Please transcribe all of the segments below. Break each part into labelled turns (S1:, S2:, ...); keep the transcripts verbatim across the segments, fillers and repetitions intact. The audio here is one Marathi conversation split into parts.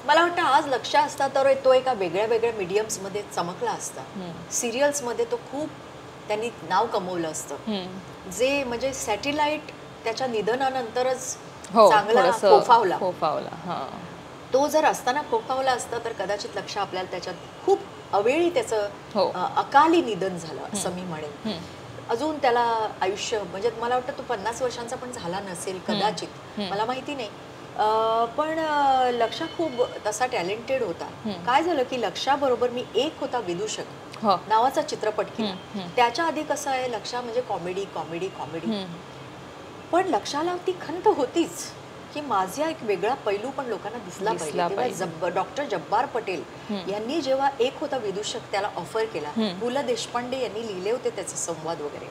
S1: मला वाटतं आज लक्ष असता तर तो एका वेगळ्या वेगळ्या मीडियम्स मध्ये चमकला असता. सिरियल्स मध्ये तो खूप त्यांनी नाव कमवलं असतं. जे म्हणजे सॅटेलाइट त्याच्या निधनानंतरच चांगला फोफावला
S2: फोफावला
S1: तो जर असताना फोफावला असता तर कदाचित लक्ष आपल्याला त्याच्यात खूप अवेळी त्याचं अकाली निधन झालं असं मी म्हणेन. अजून त्याला आयुष्य म्हणजे मला वाटतं तो पन्नास वर्षांचा पण झाला नसेल कदाचित, मला माहिती नाही. पण लक्षा खूप तसा टॅलेंटेड होता. काय झालं की लक्षाबरोबर मी एक होता विदूषक नावाचा चित्रपट केला. त्याच्या आधी कसं आहे लक्षा म्हणजे कॉमेडी कॉमेडी कॉमेडी पण लक्षाला ती खंत होतीच की माझा एक वेगळा पैलू पण लोकांना दिसला पाहिजे. डॉक्टर जब्बार पटेल यांनी जेव्हा एक होता विदूषक त्याला ऑफर केला, पु ल देशपांडे यांनी लिहिले होते त्याचे संवाद वगैरे,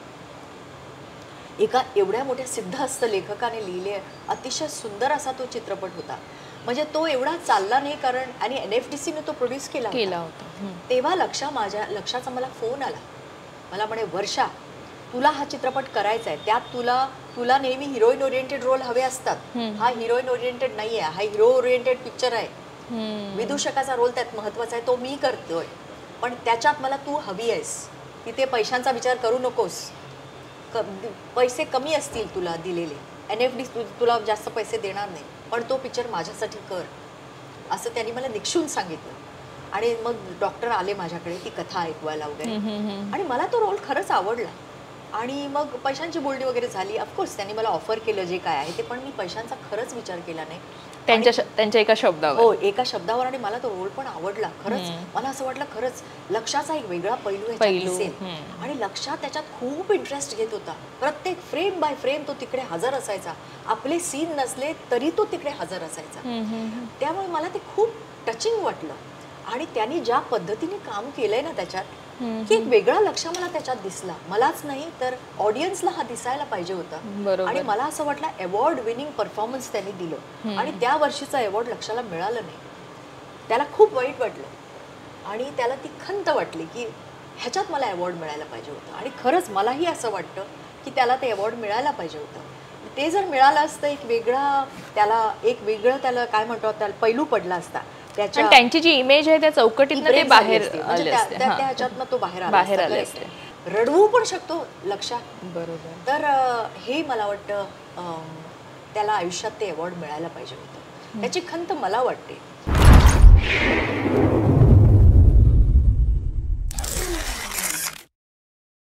S1: एका एवढ्या मोठ्या सिद्धहस्त लेखकाने लिहिले, अतिशय सुंदर असा तो चित्रपट होता. म्हणजे तो एवढा चालला नाही कारण आणि एन एफ डी सी ने तो प्रोड्यूस केला होता. तेव्हा लक्षा माझ्या लक्षाचा मला फोन आला, मला म्हणे वर्षा तुला हा चित्रपट करायचा आहे, त्यात तुला तुला नेहमी हिरोईन ओरिएंटेड रोल हवे असतात, हा हिरोईन ओरिएंटेड नाहीये, हा हिरो ओरिएंटेड पिक्चर आहे, विदूषकाचा रोल त्यात महत्वाचा आहे, तो मी करतोय, पण त्याच्यात मला तू हवी आहेस, तिथे पैशांचा विचार करू नकोस, पैसे कमी असतील तुला दिलेले, एन एफ डी तुला जास्त पैसे देणार नाही, पण तो पिक्चर माझ्यासाठी कर, असं त्यांनी मला निक्षून सांगितलं. आणि मग डॉक्टर आले माझ्याकडे ती कथा ऐकवायला वगैरे, आणि मला तो रोल खरंच आवडला. आणि मग पैशांची बोलणी वगैरे झाली. ऑफकोर्स त्यांनी मला ऑफर केलं जे काय आहे ते, पण मी पैशांचा खरंच विचार केला नाही
S2: त्यांच्या त्यांच्या एका शब्दावर.
S1: हो, एका शब्दावर. आणि मला तो रोल पण आवडला खरंच. मला असं वाटलं खरंच लक्षाचा एक वेगळा पैलू दिसेल, आणि लक्षा त्याच्यात खूप इंटरेस्ट घेत होता. प्रत्येक फ्रेम बाय फ्रेम तो तिकडे हजर असायचा, आपले सीन नसले तरी तो तिकडे हजर असायचा. त्यामुळे मला ते खूप टचिंग वाटलं. आणि त्यांनी ज्या पद्धतीने काम केलंय ना त्याच्यात, की एक वेगळा लक्ष मला त्याच्यात दिसला. मलाच नाही तर ऑडियन्सला हा दिसायला पाहिजे होता. आणि मला असं वाटलं अवॉर्ड विनिंग परफॉर्मन्स त्यांनी दिलं, आणि त्या वर्षीचा अवॉर्ड लक्षाला मिळालं नाही. त्याला खूप वाईट वाटलं आणि त्याला ती खंत वाटली की ह्याच्यात मला अवॉर्ड मिळायला पाहिजे होतं. आणि खरंच मलाही असं वाटतं की त्याला ते अवॉर्ड मिळायला पाहिजे होतं. ते जर मिळालं असतं एक वेगळा त्याला एक वेगळं त्याला काय म्हणतो त्याला पैलू पडला असता.
S2: त्यांची जी इमेज आहे त्या चौकटीतनं ते बाहेर आले असते,
S1: त्याच्यातनं तो बाहेर
S2: बाहेर आले असते.
S1: रडवू पण शकतो लक्षा.
S2: बरोबर.
S1: तर हे मला वाटतं त्याला आयुष्यात ते अवॉर्ड मिळायला पाहिजे होतं, त्याची खंत मला वाटते.